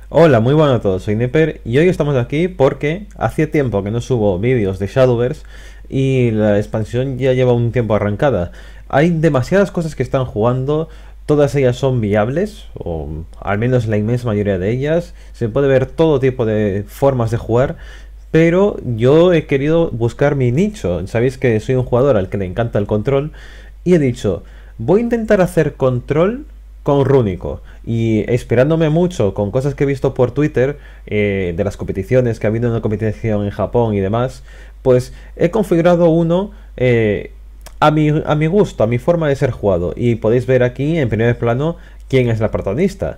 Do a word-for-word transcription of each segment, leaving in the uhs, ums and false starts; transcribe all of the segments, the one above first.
Hola, muy buenas a todos, soy Neper y hoy estamos aquí porque hace tiempo que no subo vídeos de Shadowverse y la expansión ya lleva un tiempo arrancada. Hay demasiadas cosas que están jugando, todas ellas son viables, o al menos la inmensa mayoría de ellas. Se puede ver todo tipo de formas de jugar, pero yo he querido buscar mi nicho. Sabéis que soy un jugador al que le encanta el control y he dicho, voy a intentar hacer control con Rúnico. Y esperándome mucho con cosas que he visto por Twitter, eh, de las competiciones, que ha habido una competición en Japón y demás, pues he configurado uno eh, a, mi, a mi gusto, a mi forma de ser jugado. Y podéis ver aquí en primer plano quién es la protagonista.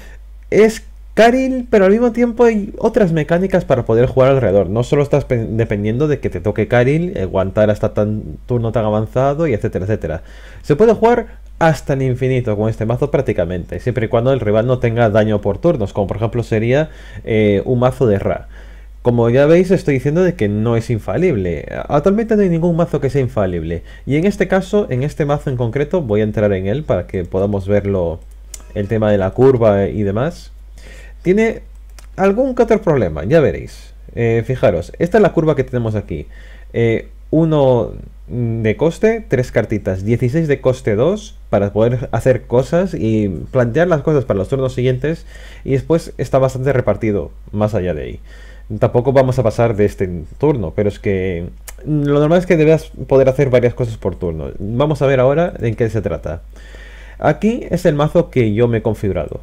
Es Karil, pero al mismo tiempo hay otras mecánicas para poder jugar alrededor. No solo estás dependiendo de que te toque Karil, aguantar hasta tan turno tan avanzado y etcétera, etcétera. Se puede jugar hasta el infinito con este mazo prácticamente, siempre y cuando el rival no tenga daño por turnos, como por ejemplo sería eh, un mazo de Ra. Como ya veis, estoy diciendo de que no es infalible. Actualmente no hay ningún mazo que sea infalible. Y en este caso, en este mazo en concreto, voy a entrar en él para que podamos verlo, el tema de la curva y demás. Tiene algún que otro problema, ya veréis. Eh, fijaros, esta es la curva que tenemos aquí. Eh, uno de coste, tres cartitas, dieciséis de coste dos para poder hacer cosas y plantear las cosas para los turnos siguientes. Y después está bastante repartido más allá de ahí. Tampoco vamos a pasar de este turno, pero es que lo normal es que debas poder hacer varias cosas por turno. Vamos a ver ahora en qué se trata. Aquí es el mazo que yo me he configurado.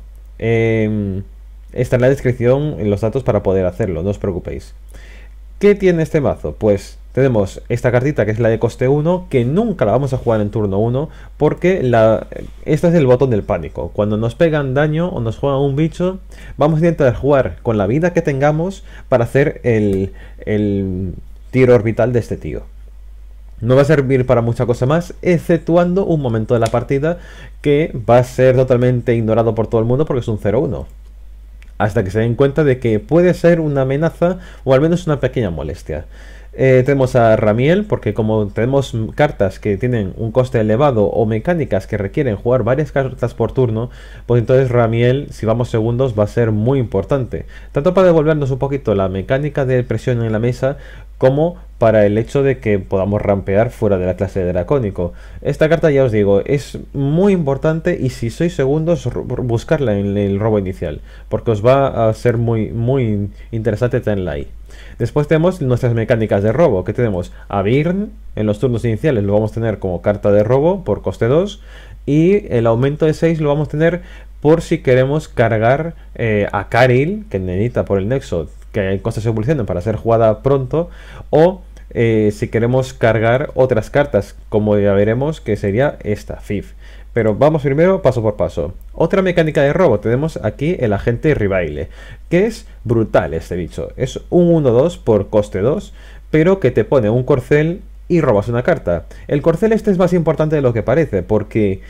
Eh, Está en la descripción en los datos para poder hacerlo, no os preocupéis. ¿Qué tiene este mazo? Pues tenemos esta cartita que es la de coste uno, que nunca la vamos a jugar en turno uno, porque la, este es el botón del pánico. Cuando nos pegan daño o nos juegan un bicho, vamos a intentar jugar con la vida que tengamos para hacer el, el tiro orbital de este tío. No va a servir para mucha cosa más, exceptuando un momento de la partida que va a ser totalmente ignorado por todo el mundo porque es un cero uno. Hasta que se den cuenta de que puede ser una amenaza o al menos una pequeña molestia. Eh, tenemos a Ramiel, porque como tenemos cartas que tienen un coste elevado o mecánicas que requieren jugar varias cartas por turno, pues entonces Ramiel, si vamos segundos, va a ser muy importante. Tanto para devolvernos un poquito la mecánica de presión en la mesa, como para el hecho de que podamos rampear fuera de la clase de dracónico. Esta carta, ya os digo, es muy importante y si sois segundos, buscarla en el robo inicial, porque os va a ser muy, muy interesante tenerla ahí. Después tenemos nuestras mecánicas de robo, que tenemos a Byrne, en los turnos iniciales lo vamos a tener como carta de robo por coste dos, y el aumento de seis lo vamos a tener por si queremos cargar eh, a Karil, que necesita por el nexo que hay cosas evolucionan para ser jugada pronto, o eh, si queremos cargar otras cartas, como ya veremos que sería esta, Fif. Pero vamos primero paso por paso. Otra mecánica de robo, tenemos aquí el agente Ribaile, que es brutal este bicho. Es un uno dos por coste dos, pero que te pone un corcel y robas una carta. El corcel este es más importante de lo que parece, porque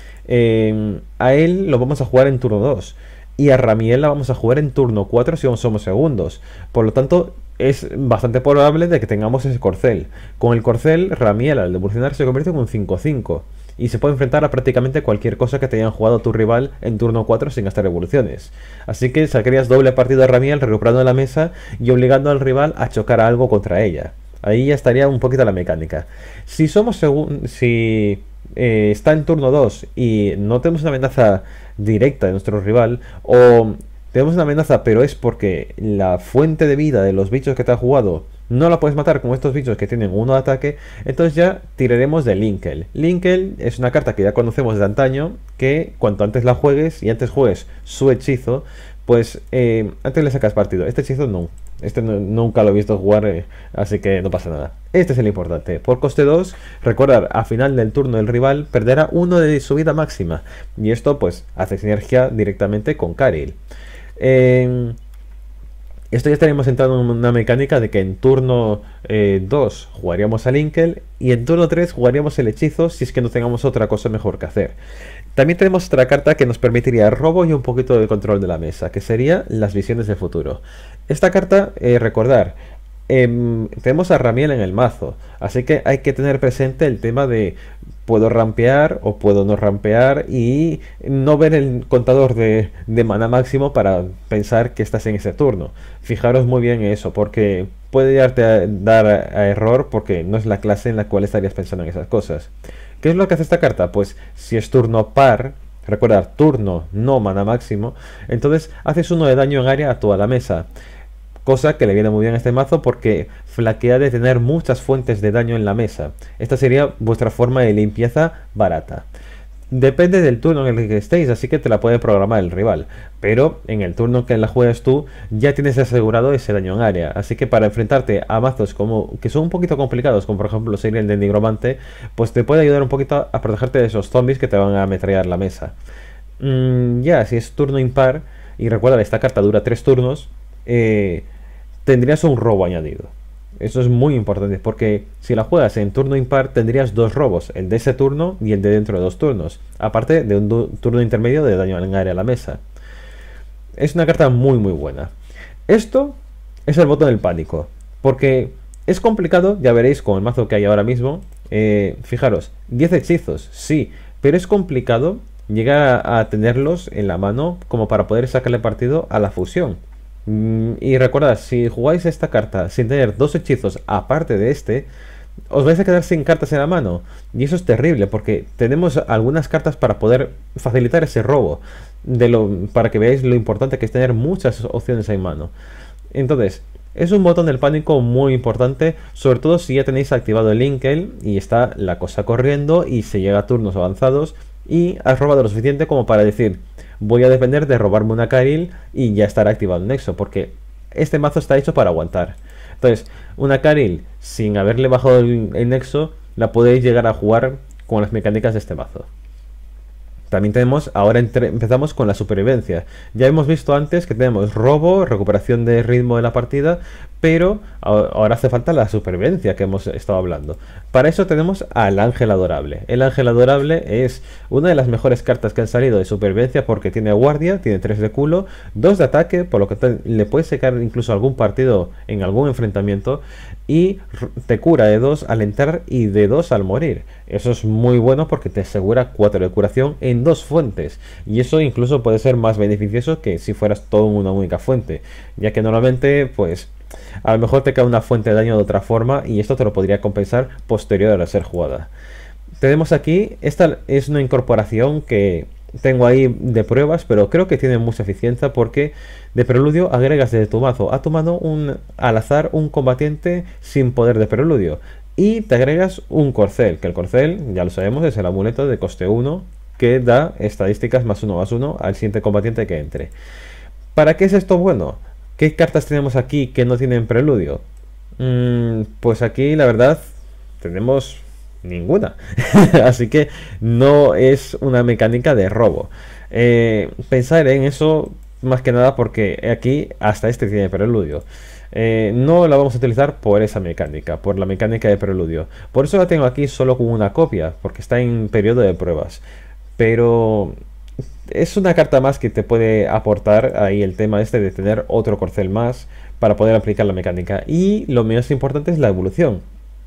eh, a él lo vamos a jugar en turno dos. Y a Ramiel la vamos a jugar en turno cuatro si somos segundos. Por lo tanto, es bastante probable de que tengamos ese corcel. Con el corcel, Ramiel al evolucionar se convierte en un cinco cinco. Y se puede enfrentar a prácticamente cualquier cosa que te hayan jugado tu rival en turno cuatro sin gastar evoluciones. Así que sacarías doble partido a Ramiel recuperando la mesa y obligando al rival a chocar a algo contra ella. Ahí ya estaría un poquito la mecánica. Si somos segun si eh, está en turno dos y no tenemos una amenaza directa de nuestro rival, o tenemos una amenaza pero es porque la fuente de vida de los bichos que te ha jugado no la puedes matar con estos bichos que tienen uno de ataque, entonces ya tiraremos de Linkel. Linkel es una carta que ya conocemos de antaño, que cuanto antes la juegues y antes juegues su hechizo, pues eh, antes le sacas partido. Este hechizo no, este no, nunca lo he visto jugar, eh, así que no pasa nada. Este es el importante. Por coste dos, recordar, a final del turno del rival perderá uno de su vida máxima, y esto pues hace sinergia directamente con Karil. Eh, Esto ya estaríamos entrando en una mecánica de que en turno eh, dos jugaríamos a Linkel y en turno tres jugaríamos el hechizo si es que no tengamos otra cosa mejor que hacer. También tenemos otra carta que nos permitiría robo y un poquito de control de la mesa, que sería las visiones del futuro. Esta carta, eh, recordar, eh, tenemos a Ramiel en el mazo, así que hay que tener presente el tema de puedo rampear o puedo no rampear y no ver el contador de, de mana máximo para pensar que estás en ese turno. Fijaros muy bien en eso, porque puede darte a, dar a, a error porque no es la clase en la cual estarías pensando en esas cosas. ¿Qué es lo que hace esta carta? Pues si es turno par, recuerda, turno, no mana máximo, entonces haces uno de daño en área a toda la mesa. Cosa que le viene muy bien a este mazo porque flaquea de tener muchas fuentes de daño en la mesa. Esta sería vuestra forma de limpieza barata. Depende del turno en el que estéis, así que te la puede programar el rival. Pero en el turno que la juegas tú, ya tienes asegurado ese daño en área. Así que para enfrentarte a mazos como que son un poquito complicados, como por ejemplo sería el de Nigromante, pues te puede ayudar un poquito a protegerte de esos zombies que te van a ametrallar la mesa. Mm, ya, si es turno impar, y recuerda, esta carta dura tres turnos, eh, tendrías un robo añadido. Eso es muy importante porque si la juegas en turno impar tendrías dos robos, el de ese turno y el de dentro de dos turnos, aparte de un turno intermedio de daño en área a la mesa. Es una carta muy muy buena. Esto es el botón del pánico, porque es complicado, ya veréis con el mazo que hay ahora mismo. Eh, fijaros, diez hechizos, sí, pero es complicado llegar a, a tenerlos en la mano como para poder sacarle partido a la fusión. Y recordad, si jugáis esta carta sin tener dos hechizos aparte de este, os vais a quedar sin cartas en la mano. Y eso es terrible, porque tenemos algunas cartas para poder facilitar ese robo. De lo, para que veáis lo importante que es tener muchas opciones en mano. Entonces, es un botón del pánico muy importante, sobre todo si ya tenéis activado el Inkel y está la cosa corriendo y se llega a turnos avanzados y has robado lo suficiente como para decir: voy a depender de robarme una Karil y ya estará activado el nexo, porque este mazo está hecho para aguantar. Entonces, una Karil sin haberle bajado el, el nexo la podéis llegar a jugar con las mecánicas de este mazo. También tenemos, ahora entre, empezamos con la supervivencia. Ya hemos visto antes que tenemos robo, recuperación de ritmo de la partida, pero ahora hace falta la supervivencia que hemos estado hablando. Para eso tenemos al Ángel Adorable. El Ángel Adorable es una de las mejores cartas que han salido de supervivencia porque tiene guardia, tiene tres de culo, dos de ataque, por lo que te, le puedes secar incluso algún partido en algún enfrentamiento, y te cura de dos al entrar y de dos al morir. Eso es muy bueno porque te asegura cuatro de curación en dos fuentes, y eso incluso puede ser más beneficioso que si fueras todo en una única fuente, ya que normalmente pues a lo mejor te cae una fuente de daño de otra forma y esto te lo podría compensar posterior a ser jugada. Tenemos aquí, esta es una incorporación que tengo ahí de pruebas, pero creo que tiene mucha eficiencia porque de preludio agregas desde tu mazo a tu mano un, al azar un combatiente sin poder de preludio y te agregas un corcel, que el corcel, ya lo sabemos, es el amuleto de coste uno que da estadísticas más uno más uno al siguiente combatiente que entre. ¿Para qué es esto bueno? ¿Qué cartas tenemos aquí que no tienen preludio? Mm, pues aquí la verdad tenemos ninguna. Así que no es una mecánica de robo. Eh, pensar en eso más que nada porque aquí hasta este tiene preludio. Eh, no la vamos a utilizar por esa mecánica, por la mecánica de preludio. Por eso la tengo aquí solo con una copia, porque está en periodo de pruebas. Pero es una carta más que te puede aportar ahí el tema este de tener otro corcel más para poder aplicar la mecánica. Y lo más importante es la evolución,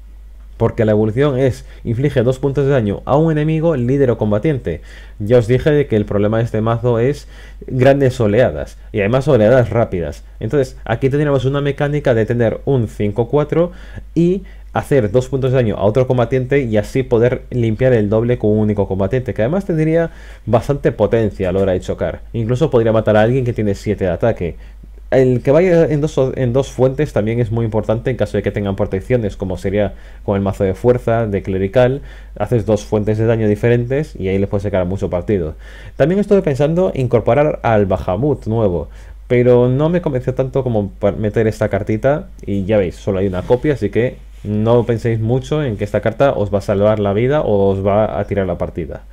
porque la evolución es inflige dos puntos de daño a un enemigo, líder o combatiente. Ya os dije de que el problema de este mazo es grandes oleadas, y además oleadas rápidas. Entonces aquí tendríamos una mecánica de tener un cinco cuatro y hacer dos puntos de daño a otro combatiente y así poder limpiar el doble con un único combatiente, que además tendría bastante potencia a la hora de chocar. Incluso podría matar a alguien que tiene siete de ataque. El que vaya en dos, en dos fuentes también es muy importante en caso de que tengan protecciones, como sería con el mazo de fuerza, de clerical. Haces dos fuentes de daño diferentes y ahí les puedes sacar mucho partido. También estuve pensando incorporar al Bahamut nuevo, pero no me convenció tanto como para meter esta cartita, y ya veis, solo hay una copia, así que no penséis mucho en que esta carta os va a salvar la vida o os va a tirar la partida.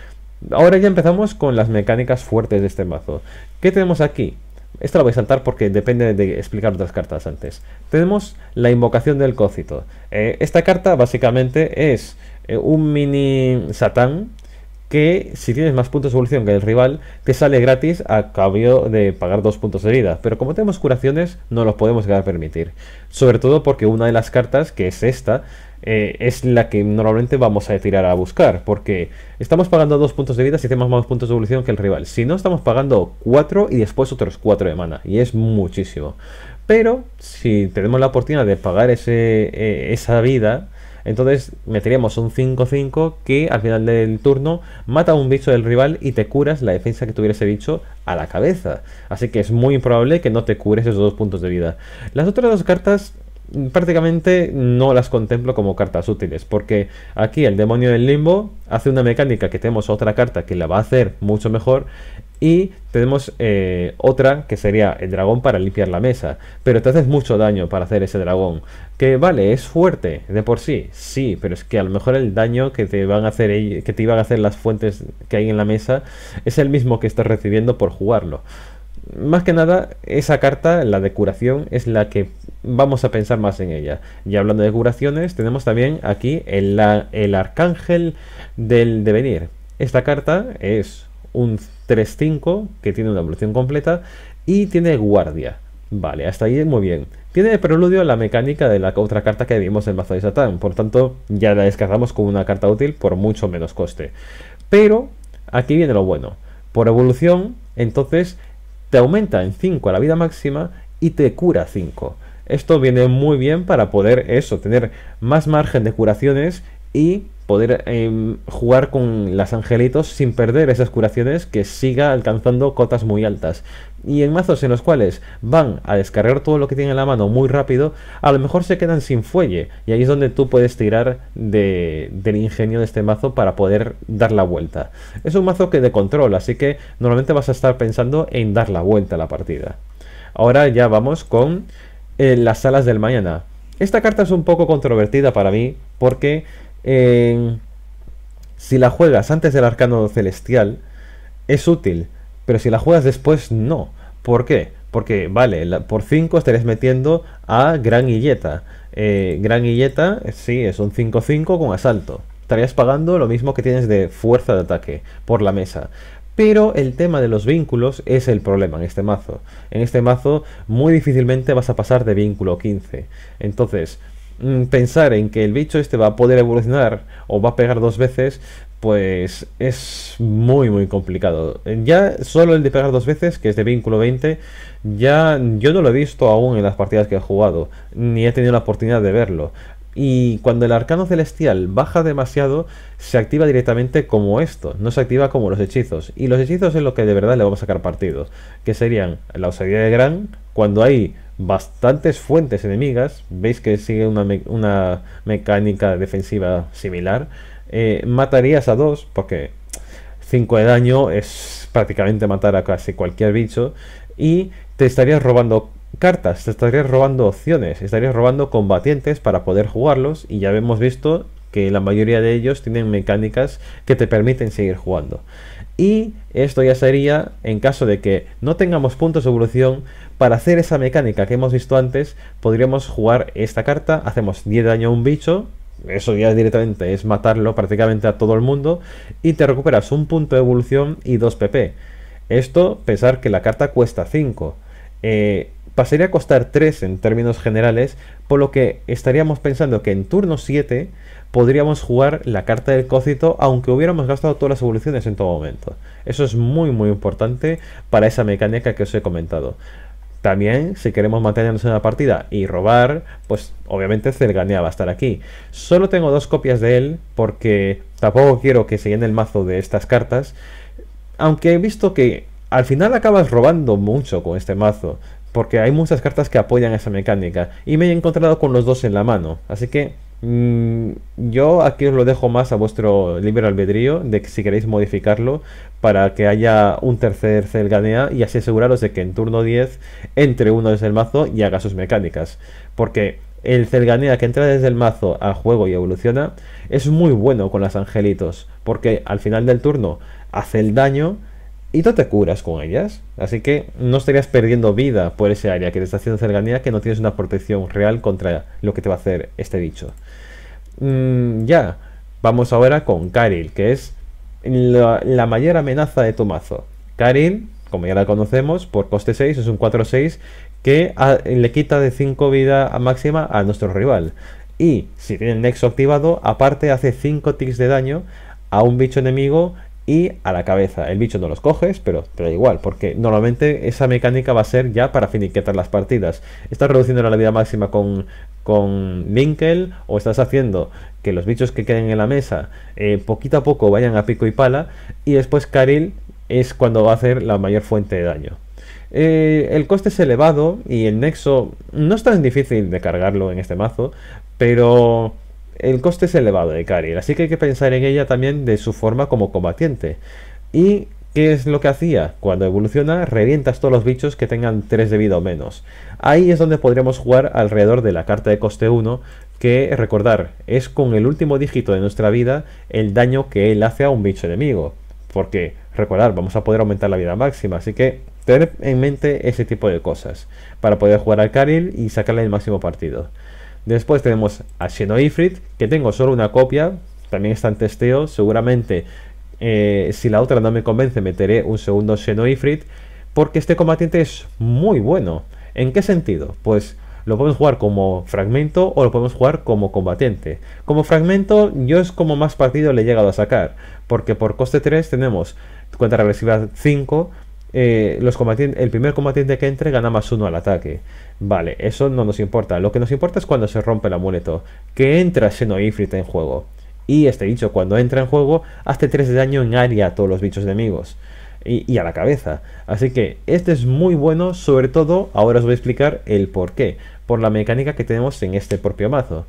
Ahora ya empezamos con las mecánicas fuertes de este mazo. ¿Qué tenemos aquí? Esto lo voy a saltar porque depende de explicar otras cartas antes. Tenemos la invocación del Cócito. Eh, esta carta básicamente es eh, un mini Satán que, si tienes más puntos de evolución que el rival, te sale gratis a cambio de pagar dos puntos de vida. Pero como tenemos curaciones, no los podemos llegar a permitir. Sobre todo porque una de las cartas, que es esta, eh, es la que normalmente vamos a tirar a buscar, porque estamos pagando dos puntos de vida si hacemos más puntos de evolución que el rival. Si no, estamos pagando cuatro y después otros cuatro de mana, y es muchísimo. Pero si tenemos la oportunidad de pagar ese, eh, esa vida, entonces meteríamos un cinco cinco que al final del turno mata a un bicho del rival y te curas la defensa que tuviera ese bicho a la cabeza. Así que es muy improbable que no te cures esos dos puntos de vida. Las otras dos cartas prácticamente no las contemplo como cartas útiles, porque aquí el demonio del limbo hace una mecánica que tenemos otra carta que la va a hacer mucho mejor, y tenemos eh, otra que sería el dragón para limpiar la mesa, pero te haces mucho daño para hacer ese dragón, que vale, es fuerte de por sí, sí, pero es que a lo mejor el daño que te van a hacer que te iban a hacer las fuentes que hay en la mesa es el mismo que estás recibiendo por jugarlo. Más que nada, esa carta, la de curación, es la que vamos a pensar más en ella. Y hablando de curaciones, tenemos también aquí el, la, el Arcángel del Devenir. Esta carta es un tres cinco que tiene una evolución completa y tiene guardia. Vale, hasta ahí muy bien. Tiene de preludio la mecánica de la otra carta que vimos en mazo de Satán. Por tanto, ya la descargamos como una carta útil por mucho menos coste. Pero aquí viene lo bueno. Por evolución, entonces te aumenta en cinco la vida máxima y te cura cinco. Esto viene muy bien para poder eso, tener más margen de curaciones y poder eh, jugar con las angelitos sin perder esas curaciones, que siga alcanzando cotas muy altas. Y en mazos en los cuales van a descargar todo lo que tienen en la mano muy rápido, a lo mejor se quedan sin fuelle, y ahí es donde tú puedes tirar de, del ingenio de este mazo para poder dar la vuelta. Es un mazo que de control, así que normalmente vas a estar pensando en dar la vuelta a la partida. Ahora ya vamos con eh, las alas del mañana. Esta carta es un poco controvertida para mí, porque Eh, si la juegas antes del arcano celestial es útil, pero si la juegas después no. ¿Por qué? Porque vale, la, por cinco estarías metiendo a Gran Illeta. eh, Gran Illeta sí, es un cinco cinco con asalto. Estarías pagando lo mismo que tienes de fuerza de ataque por la mesa. Pero el tema de los vínculos es el problema en este mazo. En este mazo muy difícilmente vas a pasar de vínculo quince. Entonces pensar en que el bicho este va a poder evolucionar o va a pegar dos veces, pues es muy muy complicado. Ya solo el de pegar dos veces, que es de vínculo veinte, ya yo no lo he visto aún en las partidas que he jugado, ni he tenido la oportunidad de verlo. Y cuando el arcano celestial baja demasiado, se activa directamente como esto, no se activa como los hechizos. Y los hechizos es lo que de verdad le vamos a sacar partido, que serían la osadía de Gran, cuando hay bastantes fuentes enemigas, veis que sigue una, me una mecánica defensiva similar, eh, matarías a dos, porque cinco de daño es prácticamente matar a casi cualquier bicho, y te estarías robando cartas, te estarías robando opciones, estarías robando combatientes para poder jugarlos, y ya hemos visto que la mayoría de ellos tienen mecánicas que te permiten seguir jugando. Y esto ya sería en caso de que no tengamos puntos de evolución. Para hacer esa mecánica que hemos visto antes, podríamos jugar esta carta, hacemos diez de daño a un bicho, eso ya directamente es matarlo prácticamente a todo el mundo, y te recuperas un punto de evolución y dos P P. Esto, pensar que la carta cuesta cinco, eh, pasaría a costar tres en términos generales, por lo que estaríamos pensando que en turno siete podríamos jugar la carta del Cócito, aunque hubiéramos gastado todas las evoluciones en todo momento. Eso es muy muy importante para esa mecánica que os he comentado. También, si queremos mantenernos en la partida y robar, pues obviamente Zelganea va a estar aquí. Solo tengo dos copias de él, porque tampoco quiero que se llene el mazo de estas cartas, aunque he visto que al final acabas robando mucho con este mazo, porque hay muchas cartas que apoyan esa mecánica, y me he encontrado con los dos en la mano, así que mmm, yo aquí os lo dejo más a vuestro libre albedrío de que si queréis modificarlo para que haya un tercer Zelganea, y así aseguraros de que en turno diez entre uno desde el mazo y haga sus mecánicas, porque el Zelganea que entra desde el mazo al juego y evoluciona es muy bueno con las angelitos, porque al final del turno hace el daño y tú te curas con ellas, así que no estarías perdiendo vida por ese área que te está haciendo Zelganea, que no tienes una protección real contra lo que te va a hacer este bicho. Mm, ya, vamos ahora con Karil, que es la, la mayor amenaza de tu mazo. Karil, como ya la conocemos, por coste seis, es un cuatro seis que a, le quita de cinco vida a máxima a nuestro rival. Y si tiene el nexo activado, aparte hace cinco ticks de daño a un bicho enemigo y a la cabeza. El bicho no los coges, pero te da igual, porque normalmente esa mecánica va a ser ya para finiquitar las partidas. Estás reduciendo la vida máxima con, con Linkel, o estás haciendo que los bichos que queden en la mesa eh, poquito a poco vayan a pico y pala, y después Karil es cuando va a hacer la mayor fuente de daño. Eh, el coste es elevado y el nexo no es tan difícil de cargarlo en este mazo, pero el coste es elevado de Karil, así que hay que pensar en ella también de su forma como combatiente. ¿Y qué es lo que hacía? Cuando evoluciona, revientas todos los bichos que tengan tres de vida o menos. Ahí es donde podríamos jugar alrededor de la carta de coste uno, que, recordar, es con el último dígito de nuestra vida el daño que él hace a un bicho enemigo. Porque, recordar, vamos a poder aumentar la vida máxima, así que tener en mente ese tipo de cosas para poder jugar al Karil y sacarle el máximo partido. Después tenemos a Xeno-Ifrit, que tengo solo una copia, también está en testeo. Seguramente eh, si la otra no me convence, meteré un segundo Xeno-Ifrit, porque este combatiente es muy bueno. ¿En qué sentido? Pues lo podemos jugar como fragmento o lo podemos jugar como combatiente. Como fragmento yo es como más partido le he llegado a sacar, porque por coste tres tenemos cuenta regresiva cinco. Eh, los el primer combatiente que entre gana más uno al ataque. Vale, eso no nos importa. Lo que nos importa es cuando se rompe el amuleto, que entra Xeno-Ifrit en juego. Y este bicho, cuando entra en juego, hace tres de daño en área a todos los bichos enemigos y, y a la cabeza. Así que este es muy bueno, sobre todo, ahora os voy a explicar el por qué. Por la mecánica que tenemos en este propio mazo.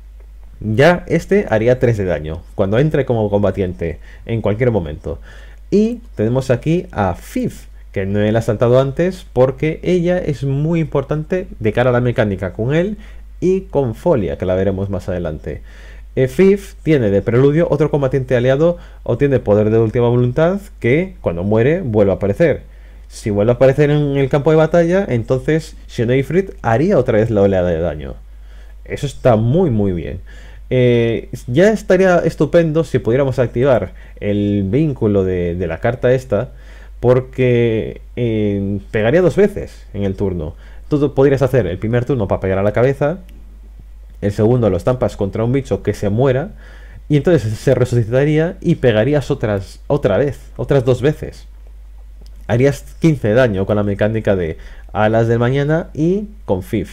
Ya este haría tres de daño cuando entre como combatiente en cualquier momento. Y tenemos aquí a Fif, que no la he saltado antes porque ella es muy importante de cara a la mecánica con él y con Folia, que la veremos más adelante. Eh, Fif tiene de preludio otro combatiente aliado, obtiene poder de última voluntad, que cuando muere vuelve a aparecer. Si vuelve a aparecer en el campo de batalla, entonces Xeno-Ifrit haría otra vez la oleada de daño. Eso está muy muy bien. Eh, ya estaría estupendo si pudiéramos activar el vínculo de, de la carta esta, porque eh, pegaría dos veces en el turno. Tú podrías hacer el primer turno para pegar a la cabeza, el segundo lo estampas contra un bicho que se muera, y entonces se resucitaría y pegarías otras, otra vez, otras dos veces. Harías quince de daño con la mecánica de Alas del Mañana y con Fif.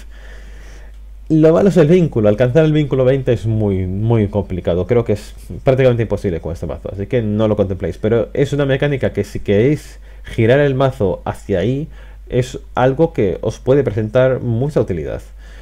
Lo malo es el vínculo. Alcanzar el vínculo veinte es muy, muy complicado. Creo que es prácticamente imposible con este mazo, así que no lo contempléis. Pero es una mecánica que, si queréis girar el mazo hacia ahí, es algo que os puede presentar mucha utilidad.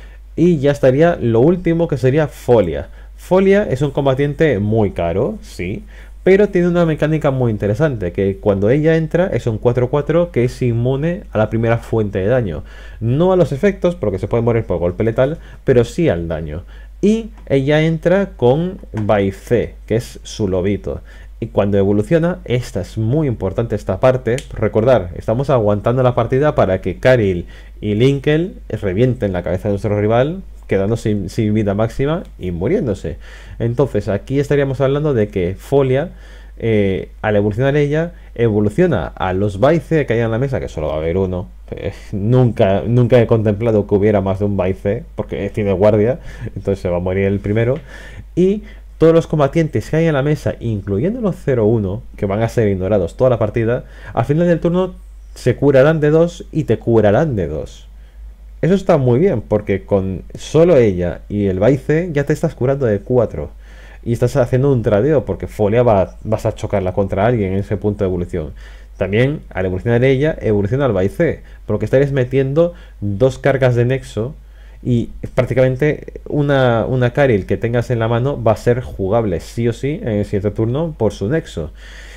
Y ya estaría lo último, que sería Folia. Folia es un combatiente muy caro, sí, pero tiene una mecánica muy interesante, que cuando ella entra es un cuatro cuatro que es inmune a la primera fuente de daño. No a los efectos, porque se puede morir por golpe letal, pero sí al daño. Y ella entra con Baize, que es su lobito. Y cuando evoluciona, esta es muy importante, esta parte. Recordar, estamos aguantando la partida para que Karil y Linkel revienten la cabeza de nuestro rival, quedando sin, sin vida máxima y muriéndose. Entonces aquí estaríamos hablando de que Folia, eh, al evolucionar ella, evoluciona a los Baize que hay en la mesa, que solo va a haber uno. Eh, nunca, nunca he contemplado que hubiera más de un Baize, porque tiene guardia, entonces se va a morir el primero. Y todos los combatientes que hay en la mesa, incluyendo los cero uno, que van a ser ignorados toda la partida, al final del turno se curarán de dos y te curarán de dos. Eso está muy bien, porque con solo ella y el Baize ya te estás curando de cuatro. Y estás haciendo un tradeo, porque Folia va, vas a chocarla contra alguien en ese punto de evolución. También, al evolucionar ella, evoluciona el Baize, porque estaréis metiendo dos cargas de nexo. Y prácticamente una, una Karil que tengas en la mano va a ser jugable sí o sí en el siguiente turno por su nexo.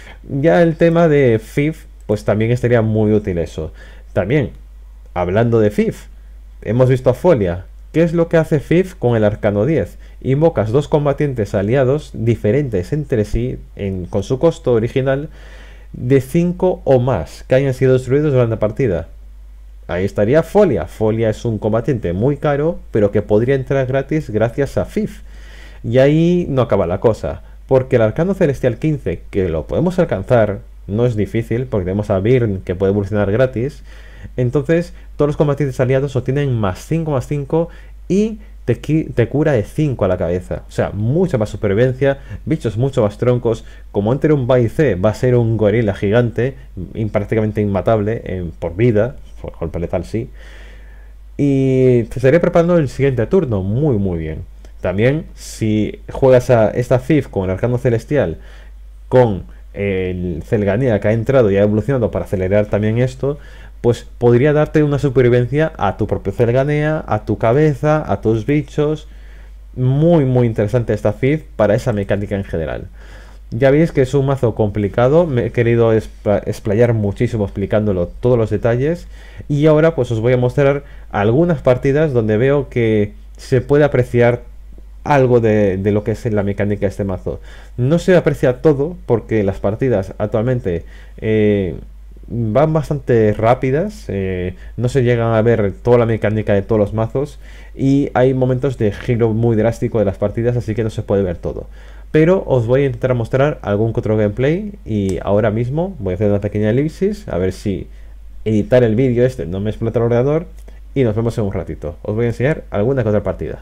Ya el tema de Fif, pues también estaría muy útil eso. También, hablando de Fif, hemos visto a Folia. ¿Qué es lo que hace Fif con el Arcano diez? Invocas dos combatientes aliados diferentes entre sí, en, con su costo original, de cinco o más, que hayan sido destruidos durante la partida. Ahí estaría Folia. Folia es un combatiente muy caro, pero que podría entrar gratis gracias a Fif. Y ahí no acaba la cosa, porque el Arcano Celestial quince, que lo podemos alcanzar, no es difícil, porque tenemos a Byrne, que puede evolucionar gratis. Entonces todos los combatientes aliados obtienen más cinco más cinco, y te, te cura de cinco a la cabeza. O sea, mucha más supervivencia, bichos mucho más troncos. Como entre un B y C va a ser un gorila gigante, prácticamente inmatable en, por vida, por golpe letal sí. Y te estaré preparando el siguiente turno muy muy bien. También si juegas a esta Thief con el Arcano Celestial, con el Zelganea que ha entrado y ha evolucionado para acelerar también esto, pues podría darte una supervivencia a tu propio Zelganea, a tu cabeza, a tus bichos. Muy muy interesante esta Thief para esa mecánica en general. Ya veis que es un mazo complicado, me he querido explayar muchísimo explicándolo todos los detalles, y ahora pues os voy a mostrar algunas partidas donde veo que se puede apreciar algo de, de lo que es la mecánica de este mazo. No se aprecia todo porque las partidas actualmente eh, van bastante rápidas, eh, no se llegan a ver toda la mecánica de todos los mazos y hay momentos de giro muy drástico de las partidas, así que no se puede ver todo. Pero os voy a intentar mostrar algún otro gameplay y ahora mismo voy a hacer una pequeña elipsis a ver si editar el vídeo este no me explota el ordenador y nos vemos en un ratito. Os voy a enseñar alguna que otra partida.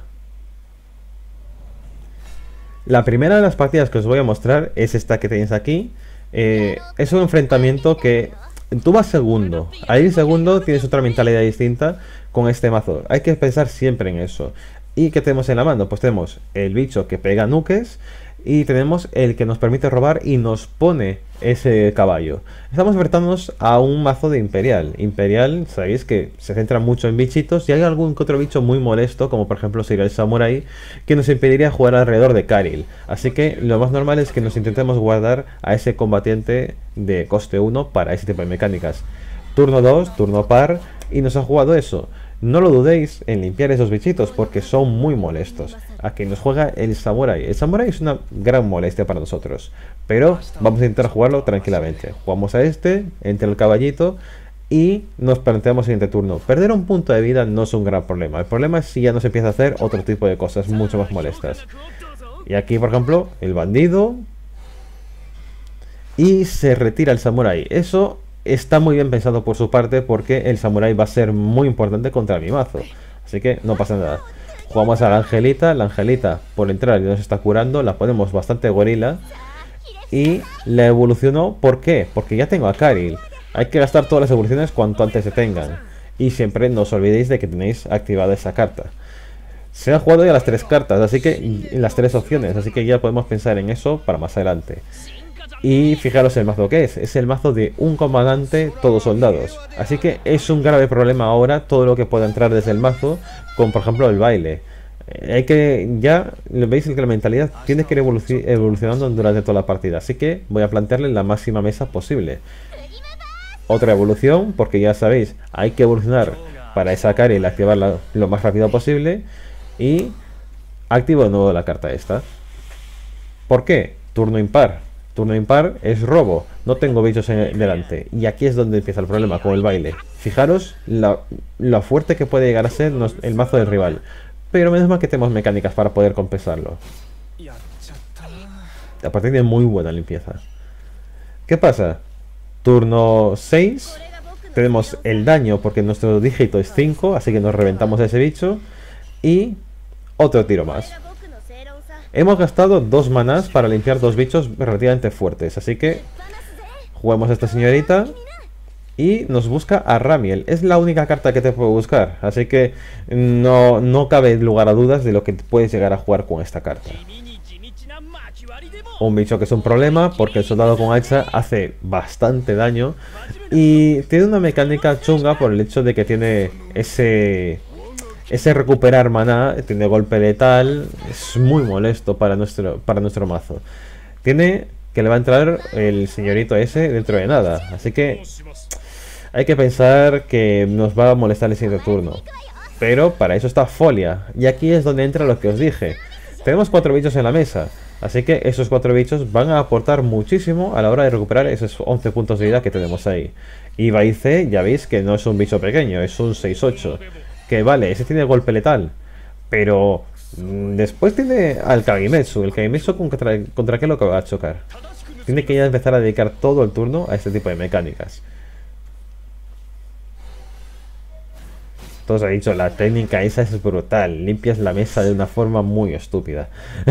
La primera de las partidas que os voy a mostrar es esta que tenéis aquí. Eh, es un enfrentamiento que tú vas segundo. Ahí segundo tienes otra mentalidad distinta con este mazo. Hay que pensar siempre en eso. ¿Y qué tenemos en la mano? Pues tenemos el bicho que pega nuques y tenemos el que nos permite robar y nos pone ese caballo. Estamos enfrentándonos a un mazo de Imperial. Imperial, sabéis que se centra mucho en bichitos y hay algún que otro bicho muy molesto, como por ejemplo sería el Samurai, que nos impediría jugar alrededor de Karil. Así que lo más normal es que nos intentemos guardar a ese combatiente de coste uno para ese tipo de mecánicas. Turno dos, turno par, y nos ha jugado eso. No lo dudéis en limpiar esos bichitos porque son muy molestos. Aquí nos juega el Samurai. El Samurai es una gran molestia para nosotros, pero vamos a intentar jugarlo tranquilamente. Jugamos a este, entre el caballito y nos planteamos el siguiente turno. Perder un punto de vida no es un gran problema. El problema es si ya nos empieza a hacer otro tipo de cosas mucho más molestas. Y aquí, por ejemplo, el bandido y se retira el Samurai. Eso está muy bien pensado por su parte porque el Samurai va a ser muy importante contra mi mazo. Así que no pasa nada. Jugamos a la Angelita. La Angelita por entrar y nos está curando. La ponemos bastante gorila. Y la evolucionó. ¿Por qué? Porque ya tengo a Karil. Hay que gastar todas las evoluciones cuanto antes se tengan. Y siempre no os olvidéis de que tenéis activada esa carta. Se han jugado ya las tres cartas. Así que las tres opciones. Así que ya podemos pensar en eso para más adelante. Y fijaros el mazo que es, es el mazo de un comandante, todos soldados. Así que es un grave problema ahora todo lo que pueda entrar desde el mazo, como por ejemplo el baile. Eh, hay que, ya veis que la mentalidad tiene que ir evolucionando durante toda la partida, así que voy a plantearle la máxima mesa posible. Otra evolución, porque ya sabéis, hay que evolucionar para sacar y activarla lo más rápido posible. Y activo de nuevo la carta esta. ¿Por qué? Turno impar. Turno impar es robo, no tengo bichos en delante. Y aquí es donde empieza el problema con el baile. Fijaros la, lo fuerte que puede llegar a ser nos, el mazo del rival. Pero menos mal que tenemos mecánicas para poder compensarlo. Aparte tiene muy buena limpieza. ¿Qué pasa? Turno seis. Tenemos el daño porque nuestro dígito es cinco, así que nos reventamos a ese bicho. Y otro tiro más. Hemos gastado dos manás para limpiar dos bichos relativamente fuertes, así que juguemos a esta señorita y nos busca a Ramiel. Es la única carta que te puedo buscar, así que no, no cabe lugar a dudas de lo que puedes llegar a jugar con esta carta. Un bicho que es un problema porque el soldado con hacha hace bastante daño y tiene una mecánica chunga por el hecho de que tiene ese... Ese recuperar maná, tiene golpe letal, es muy molesto para nuestro, para nuestro mazo. Tiene que le va a entrar el señorito ese dentro de nada, así que hay que pensar que nos va a molestar el siguiente turno. Pero para eso está Folia, y aquí es donde entra lo que os dije. Tenemos cuatro bichos en la mesa, así que esos cuatro bichos van a aportar muchísimo a la hora de recuperar esos once puntos de vida que tenemos ahí. Y Baize, ya veis que no es un bicho pequeño, es un seis ocho. Que vale, ese tiene golpe letal, pero mmm, después tiene al Kagemetsu. El Kagemetsu contra, contra qué lo que va a chocar. Tiene que ya empezar a dedicar todo el turno a este tipo de mecánicas. Todos han dicho, la técnica esa es brutal. Limpias la mesa de una forma muy estúpida.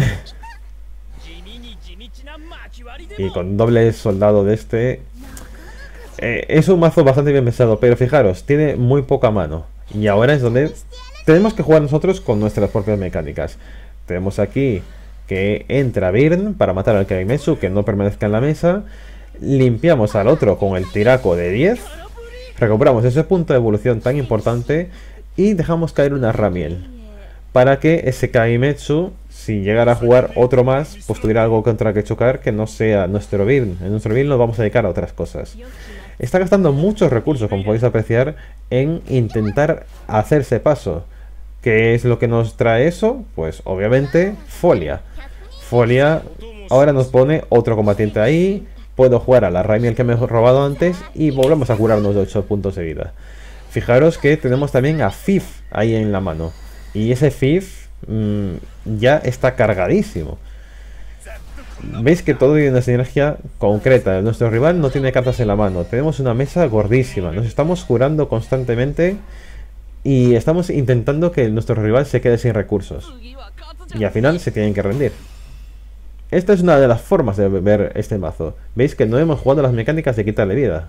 Y con doble soldado de este... Eh, es un mazo bastante bien pensado, pero fijaros, tiene muy poca mano. Y ahora es donde tenemos que jugar nosotros con nuestras propias mecánicas. Tenemos aquí que entra Birn para matar al Kaimetsu, que no permanezca en la mesa. Limpiamos al otro con el tiraco de diez. Recuperamos ese punto de evolución tan importante. Y dejamos caer una Ramiel, para que ese Kaimetsu, si llegara a jugar otro más, pues tuviera algo contra que chocar que no sea nuestro Birn. En nuestro Birn nos vamos a dedicar a otras cosas. Está gastando muchos recursos, como podéis apreciar, en intentar hacerse paso. ¿Qué es lo que nos trae eso? Pues obviamente Folia. Folia ahora nos pone otro combatiente ahí. Puedo jugar a la Raimiel que me he robado antes y volvemos a curarnos de ocho puntos de vida. Fijaros que tenemos también a Fif ahí en la mano. Y ese Fif mmm, ya está cargadísimo. Veis que todo tiene una sinergia concreta. Nuestro rival no tiene cartas en la mano. Tenemos una mesa gordísima. Nos estamos curando constantemente. Y estamos intentando que nuestro rival se quede sin recursos. Y al final se tienen que rendir. Esta es una de las formas de ver este mazo. Veis que no hemos jugado las mecánicas de quitarle vida.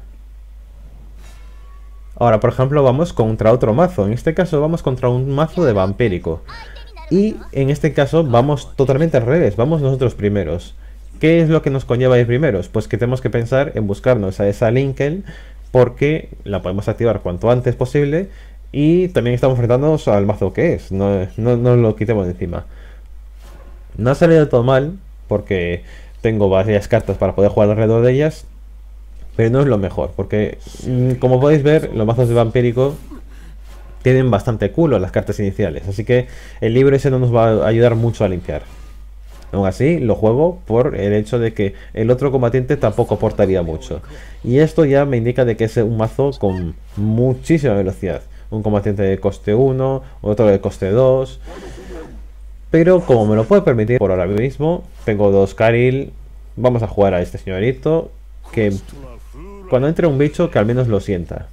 Ahora, por ejemplo, vamos contra otro mazo. En este caso vamos contra un mazo de vampírico. Y en este caso vamos totalmente al revés. Vamos nosotros primeros. ¿Qué es lo que nos conlleva ir primeros? Pues que tenemos que pensar en buscarnos a esa Lincoln, porque la podemos activar cuanto antes posible. Y también estamos enfrentándonos al mazo que es. No, no, no lo quitemos de encima. No ha salido todo mal, porque tengo varias cartas para poder jugar alrededor de ellas. Pero no es lo mejor, porque como podéis ver, los mazos de vampírico tienen bastante culo las cartas iniciales. Así que el libro ese no nos va a ayudar mucho a limpiar. Aún así, lo juego por el hecho de que el otro combatiente tampoco aportaría mucho. Y esto ya me indica de que es un mazo con muchísima velocidad. Un combatiente de coste uno, otro de coste dos. Pero como me lo puedo permitir por ahora mismo, tengo dos Karil. Vamos a jugar a este señorito, que cuando entre un bicho que al menos lo sienta.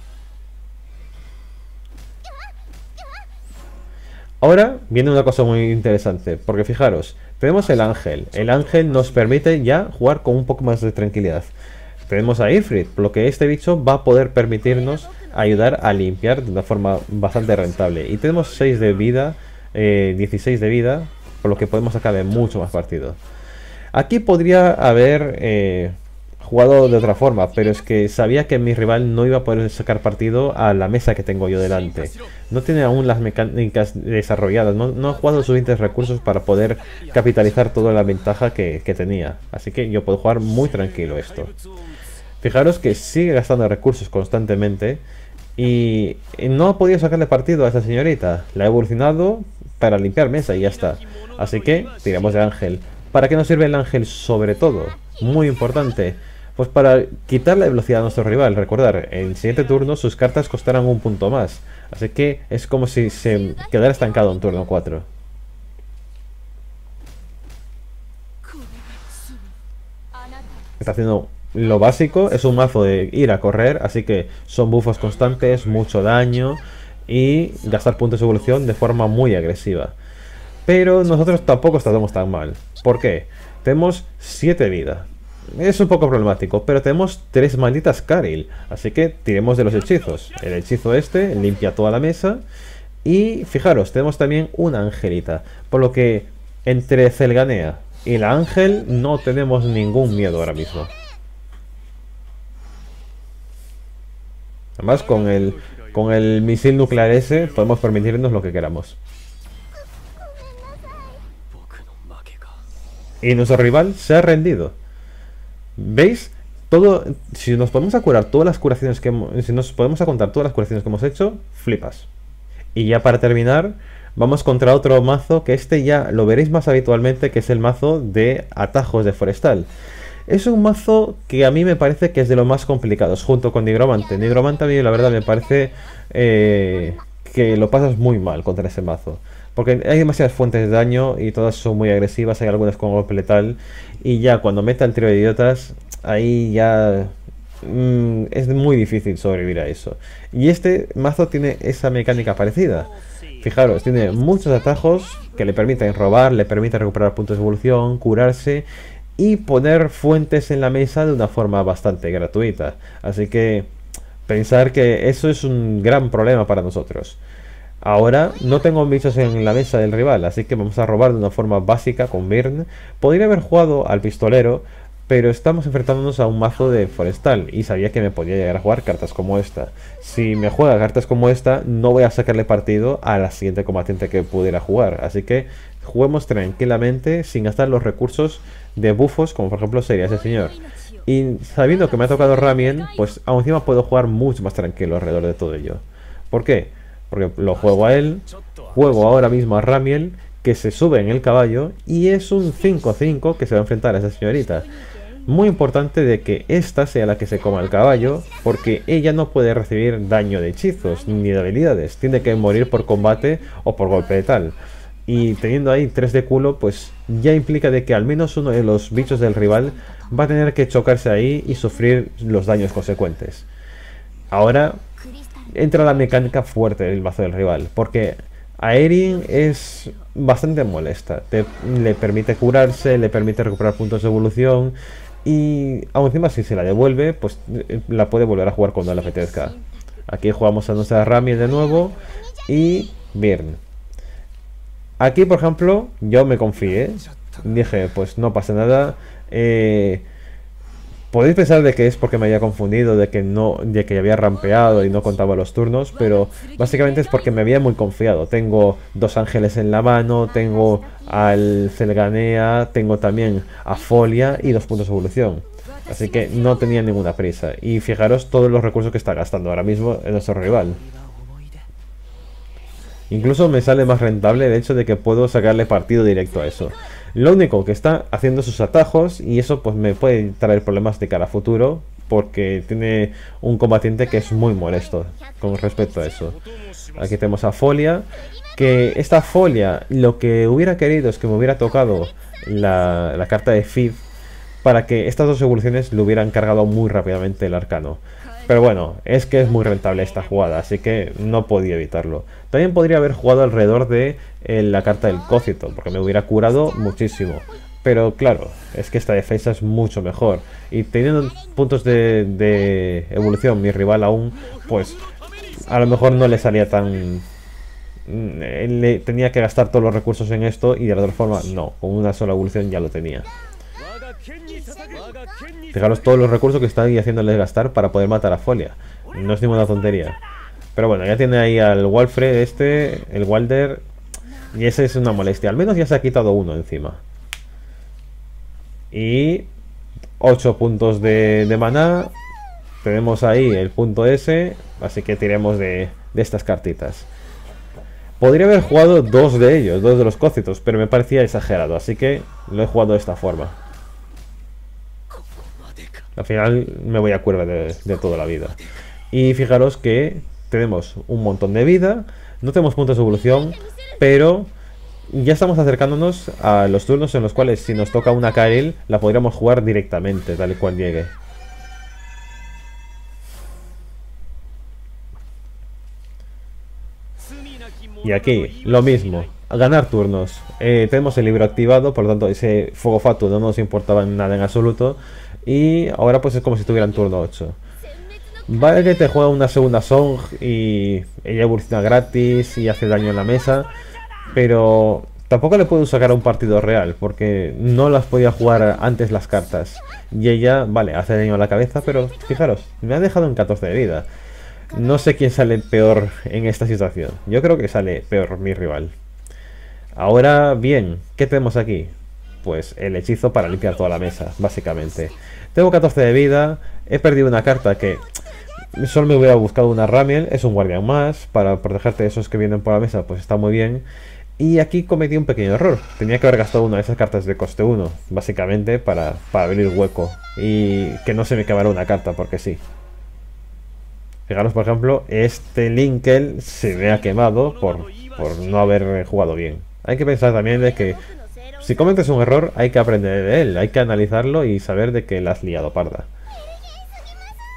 Ahora viene una cosa muy interesante, porque fijaros, tenemos el ángel. El ángel nos permite ya jugar con un poco más de tranquilidad. Tenemos a Ifrit, por lo que este bicho va a poder permitirnos ayudar a limpiar de una forma bastante rentable. Y tenemos seis de vida, eh, dieciséis de vida, por lo que podemos sacarle mucho más partido. Aquí podría haber eh, jugado de otra forma, pero es que sabía que mi rival no iba a poder sacar partido a la mesa que tengo yo delante. No tiene aún las mecánicas desarrolladas, no, no ha jugado suficientes recursos para poder capitalizar toda la ventaja que, que tenía. Así que yo puedo jugar muy tranquilo esto. Fijaros que sigue gastando recursos constantemente y no ha podido sacarle partido a esta señorita. La ha evolucionado para limpiar mesa y ya está. Así que tiramos de ángel. ¿Para qué nos sirve el ángel sobre todo? Muy importante. Pues para quitar la velocidad a nuestro rival. Recordar, en el siguiente turno sus cartas costarán un punto más. Así que es como si se quedara estancado en turno cuatro. Está haciendo lo básico. Es un mazo de ir a correr. Así que son buffos constantes, mucho daño y gastar puntos de evolución de forma muy agresiva. Pero nosotros tampoco estamos tan mal. ¿Por qué? Tenemos siete vida. Es un poco problemático, pero tenemos tres malditas Karil. Así que tiremos de los hechizos. El hechizo este limpia toda la mesa. Y fijaros, tenemos también una angelita. Por lo que entre Zelganea y la ángel no tenemos ningún miedo ahora mismo. Además con el, con el misil nuclear ese podemos permitirnos lo que queramos. Y nuestro rival se ha rendido. ¿Veis? Todo, si nos podemos a curar todas las curaciones que hemos, si nos podemos a contar todas las curaciones que hemos hecho, flipas. Y ya para terminar, vamos contra otro mazo que este ya lo veréis más habitualmente, que es el mazo de atajos de forestal. Es un mazo que a mí me parece que es de los más complicados, junto con Nigromante. Nigromante a mí la verdad me parece eh, que lo pasas muy mal contra ese mazo. Porque hay demasiadas fuentes de daño y todas son muy agresivas, hay algunas con golpe letal. Y ya cuando meta el trío de idiotas, ahí ya mm, es muy difícil sobrevivir a eso. Y este mazo tiene esa mecánica parecida. Fijaros, tiene muchos atajos que le permiten robar, le permiten recuperar puntos de evolución, curarse y poner fuentes en la mesa de una forma bastante gratuita. Así que pensar que eso es un gran problema para nosotros. Ahora no tengo bichos en la mesa del rival, así que vamos a robar de una forma básica con Byrne. Podría haber jugado al pistolero, pero estamos enfrentándonos a un mazo de forestal y sabía que me podía llegar a jugar cartas como esta. Si me juega cartas como esta, no voy a sacarle partido a la siguiente combatiente que pudiera jugar. Así que juguemos tranquilamente sin gastar los recursos de bufos, como por ejemplo sería ese señor. Y sabiendo que me ha tocado Ramien, pues aún encima puedo jugar mucho más tranquilo alrededor de todo ello. ¿Por qué? Porque lo juego a él, juego ahora mismo a Ramiel, que se sube en el caballo y es un cinco cinco que se va a enfrentar a esa señorita. Muy importante de que esta sea la que se coma el caballo, porque ella no puede recibir daño de hechizos ni de habilidades. Tiene que morir por combate o por golpe letal. Y teniendo ahí tres de culo, pues ya implica de que al menos uno de los bichos del rival va a tener que chocarse ahí y sufrir los daños consecuentes. Ahora entra la mecánica fuerte del mazo del rival, porque Aeryn es bastante molesta. Te, le permite curarse, le permite recuperar puntos de evolución. Y aún encima si se la devuelve, pues la puede volver a jugar cuando le apetezca. Aquí jugamos a nuestra Rami de nuevo. Y Byrne. Aquí por ejemplo yo me confié. Dije pues no pasa nada. Eh, podéis pensar de que es porque me había confundido, de que no, de que había rampeado y no contaba los turnos, pero básicamente es porque me había muy confiado. Tengo dos ángeles en la mano, tengo al Zelganea, tengo también a Folia y dos puntos de evolución. Así que no tenía ninguna prisa. Y fijaros todos los recursos que está gastando ahora mismo en nuestro rival. Incluso me sale más rentable el hecho de que puedo sacarle partido directo a eso. Lo único que está haciendo sus atajos, y eso pues me puede traer problemas de cara a futuro, porque tiene un combatiente que es muy molesto con respecto a eso. Aquí tenemos a Folia, que esta Folia lo que hubiera querido es que me hubiera tocado la, la carta de Fid, para que estas dos evoluciones le hubieran cargado muy rápidamente el arcano. Pero bueno, es que es muy rentable esta jugada, así que no podía evitarlo. También podría haber jugado alrededor de eh, la carta del Cócito, porque me hubiera curado muchísimo. Pero claro, es que esta defensa es mucho mejor. Y teniendo puntos de, de evolución mi rival aún, pues a lo mejor no le salía tan... Le tenía que gastar todos los recursos en esto y de la otra forma no, con una sola evolución ya lo tenía. Fijaros todos los recursos que está ahí haciéndole gastar para poder matar a Folia. No es ninguna tontería. Pero bueno, ya tiene ahí al Walfred este, el Walder. Y ese es una molestia. Al menos ya se ha quitado uno encima. Y ocho puntos de, de maná. Tenemos ahí el punto S. Así que tiremos de, de estas cartitas. Podría haber jugado dos de ellos, dos de los cócitos, pero me parecía exagerado. Así que lo he jugado de esta forma. Al final me voy a cuerda de, de toda la vida. Y fijaros que tenemos un montón de vida. No tenemos puntos de evolución, pero ya estamos acercándonos a los turnos en los cuales si nos toca una Kael la podríamos jugar directamente, tal y cual llegue. Y aquí, lo mismo, a ganar turnos. Eh, tenemos el libro activado, por lo tanto ese fuego fatuo no nos importaba nada en absoluto. Y ahora pues es como si estuviera en turno ocho. Vale que te juega una segunda Song y ella evoluciona gratis y hace daño en la mesa, pero tampoco le puedo sacar a un partido real, porque no las podía jugar antes las cartas. Y ella, vale, hace daño a la cabeza, pero fijaros, me ha dejado en catorce de vida. No sé quién sale peor en esta situación. Yo creo que sale peor mi rival. Ahora bien, ¿qué tenemos aquí? Pues el hechizo para limpiar toda la mesa, básicamente. Tengo catorce de vida, he perdido una carta que solo me hubiera buscado una Ramiel, es un guardián más, para protegerte de esos que vienen por la mesa, pues está muy bien. Y aquí cometí un pequeño error, tenía que haber gastado una de esas cartas de coste uno, básicamente para, para abrir hueco y que no se me quemara una carta, porque sí. Fijaros, por ejemplo, este Linkel se me ha quemado por, por no haber jugado bien. Hay que pensar también de que si cometes un error hay que aprender de él, hay que analizarlo y saber de que la has liado parda.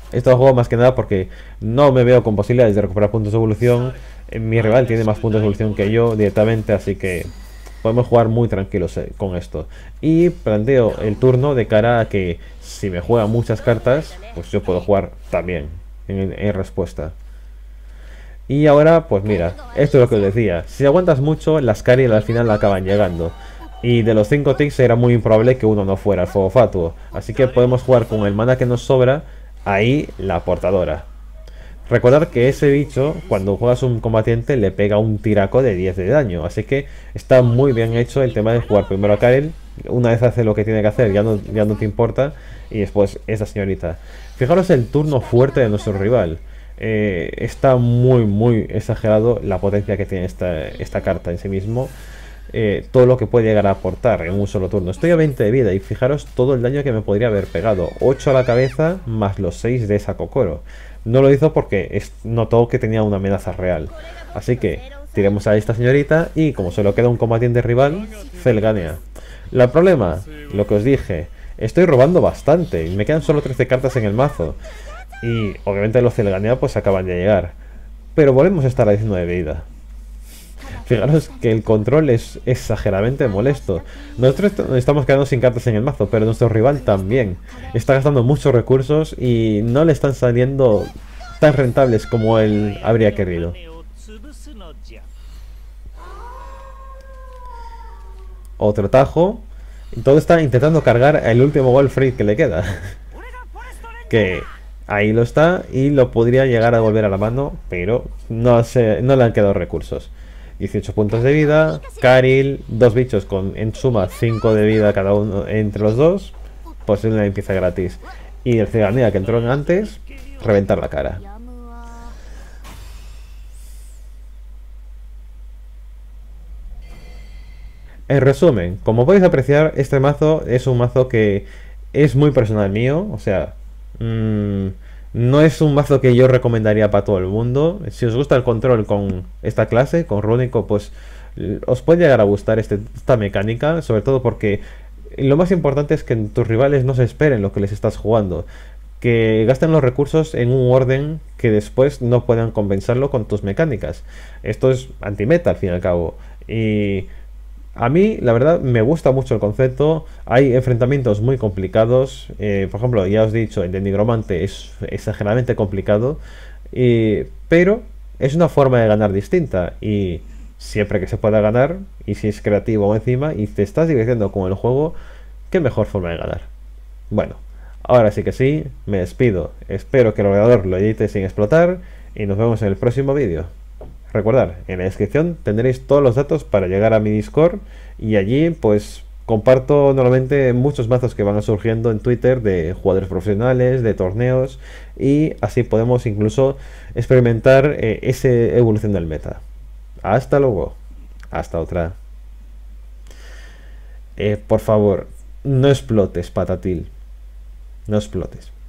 Esto lo juego más que nada porque no me veo con posibilidades de recuperar puntos de evolución. Eh, Mi rival tiene más puntos de evolución que yo directamente, así que podemos jugar muy tranquilos eh, con esto. Y planteo el turno de cara a que si me juegan muchas cartas, pues yo puedo jugar también en, en respuesta. Y ahora, pues mira, esto es lo que os decía. Si aguantas mucho, las Karel al final acaban llegando. Y de los cinco ticks era muy improbable que uno no fuera el fuego fatuo. Así que podemos jugar con el mana que nos sobra, ahí la portadora. Recordad que ese bicho, cuando juegas un combatiente, le pega un tiraco de diez de daño. Así que está muy bien hecho el tema de jugar primero a Karel. Una vez hace lo que tiene que hacer, ya no, ya no te importa. Y después esa señorita. Fijaros el turno fuerte de nuestro rival. Eh, está muy, muy exagerado la potencia que tiene esta, esta carta en sí mismo. Eh, todo lo que puede llegar a aportar en un solo turno. Estoy a veinte de vida y fijaros todo el daño que me podría haber pegado. ocho a la cabeza más los seis de esa Kokoro. No lo hizo porque es, notó que tenía una amenaza real. Así que tiremos a esta señorita y como solo queda un combatiente rival, Felganea. El problema, lo que os dije, estoy robando bastante y me quedan solo trece cartas en el mazo. Y obviamente los Felganea pues acaban de llegar. Pero volvemos a estar a diecinueve de vida. Fijaros que el control es exageradamente molesto. Nosotros nos estamos quedando sin cartas en el mazo, pero nuestro rival también. Está gastando muchos recursos y no le están saliendo tan rentables como él habría querido. Otro tajo. Y todo está intentando cargar el último Golfrey que le queda. Que ahí lo está y lo podría llegar a volver a la mano, pero no, se, no le han quedado recursos. dieciocho puntos de vida, Karel, dos bichos con en suma cinco de vida cada uno entre los dos, posible una limpieza gratis. Y el Felganea que entró antes, reventar la cara. En resumen, como podéis apreciar, este mazo es un mazo que es muy personal mío, o sea, mmm, no es un mazo que yo recomendaría para todo el mundo. Si os gusta el control con esta clase, con Rúnico, pues os puede llegar a gustar este, esta mecánica, sobre todo porque lo más importante es que tus rivales no se esperen lo que les estás jugando, que gasten los recursos en un orden que después no puedan compensarlo con tus mecánicas. Esto es anti-meta al fin y al cabo. Y a mí, la verdad, me gusta mucho el concepto. Hay enfrentamientos muy complicados. Eh, por ejemplo, ya os he dicho, el de Nigromante es exageradamente complicado. Eh, pero es una forma de ganar distinta. Y siempre que se pueda ganar, y si es creativo encima, y te estás divirtiendo con el juego, qué mejor forma de ganar. Bueno, ahora sí que sí, me despido. Espero que el ordenador lo edite sin explotar. Y nos vemos en el próximo vídeo. Recordad, en la descripción tendréis todos los datos para llegar a mi Discord y allí pues comparto normalmente muchos mazos que van surgiendo en Twitter de jugadores profesionales, de torneos y así podemos incluso experimentar eh, esa evolución del meta. Hasta luego, hasta otra. Eh, por favor, no explotes, Patatil, no explotes.